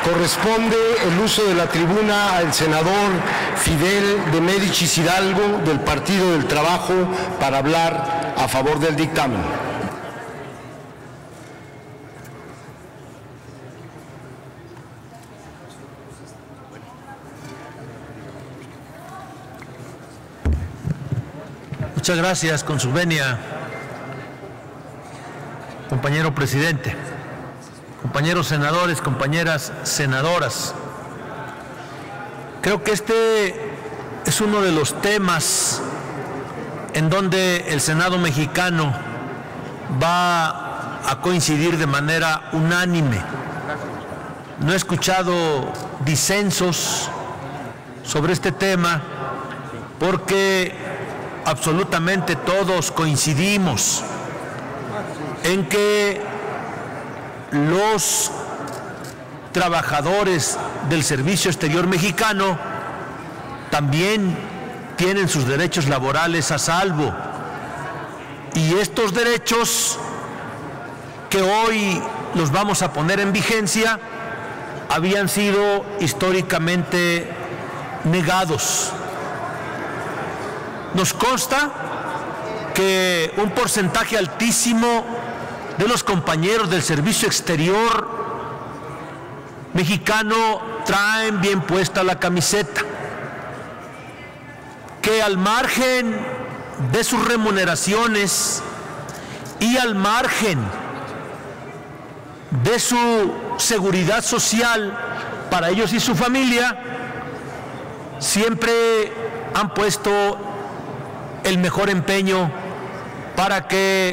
Corresponde el uso de la tribuna al senador Fidel de Médicis Hidalgo, del Partido del Trabajo, para hablar a favor del dictamen. Muchas gracias, con su venia, compañero presidente, compañeros senadores, compañeras senadoras. Creo que este es uno de los temas en donde el Senado mexicano va a coincidir de manera unánime. No he escuchado disensos sobre este tema porque absolutamente todos coincidimos en que los trabajadores del Servicio Exterior Mexicano también tienen sus derechos laborales a salvo, y estos derechos que hoy los vamos a poner en vigencia habían sido históricamente negados. Nos consta que un porcentaje altísimo de los compañeros del Servicio Exterior Mexicano traen bien puesta la camiseta, que al margen de sus remuneraciones y al margen de su seguridad social para ellos y su familia, siempre han puesto el mejor empeño para que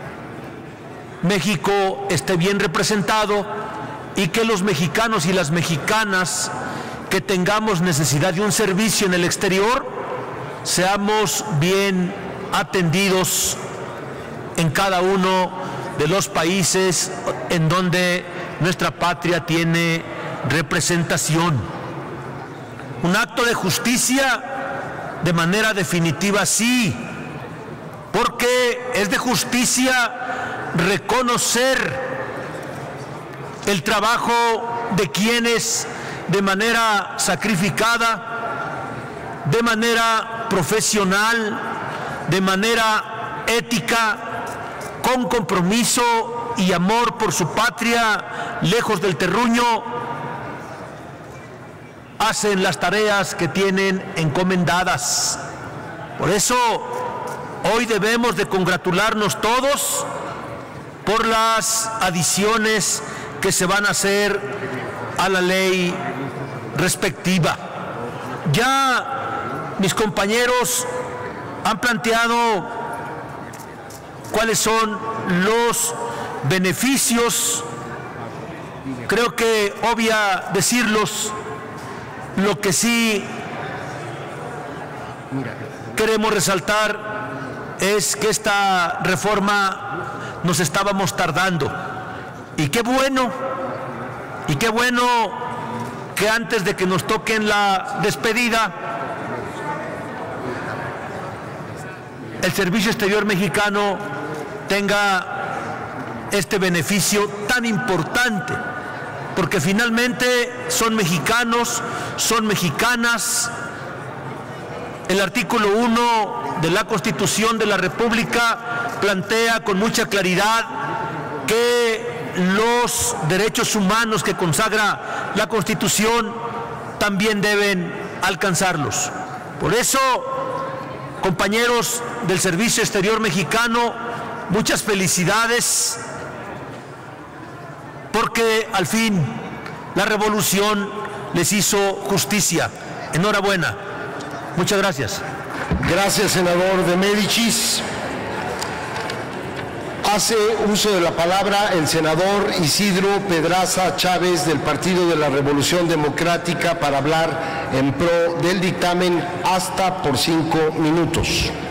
México esté bien representado y que los mexicanos y las mexicanas que tengamos necesidad de un servicio en el exterior seamos bien atendidos en cada uno de los países en donde nuestra patria tiene representación. Un acto de justicia de manera definitiva, sí, porque es de justicia reconocer el trabajo de quienes de manera sacrificada, de manera profesional, de manera ética, con compromiso y amor por su patria, lejos del terruño, hacen las tareas que tienen encomendadas. Por eso hoy debemos de congratularnos todos por las adiciones que se van a hacer a la ley respectiva. Ya mis compañeros han planteado cuáles son los beneficios. Creo que obvia decirlos. Lo que sí queremos resaltar es que esta reforma nos estábamos tardando. Y qué bueno que antes de que nos toquen la despedida, el Servicio Exterior Mexicano tenga este beneficio tan importante, porque finalmente son mexicanos, son mexicanas. El artículo 1 de la Constitución de la República plantea con mucha claridad que los derechos humanos que consagra la Constitución también deben alcanzarlos. Por eso, compañeros del Servicio Exterior Mexicano, muchas felicidades, porque al fin la revolución les hizo justicia. Enhorabuena. Muchas gracias. Gracias, senador de Médicis. Hace uso de la palabra el senador Isidro Pedraza Chávez, del Partido de la Revolución Democrática, para hablar en pro del dictamen hasta por 5 minutos.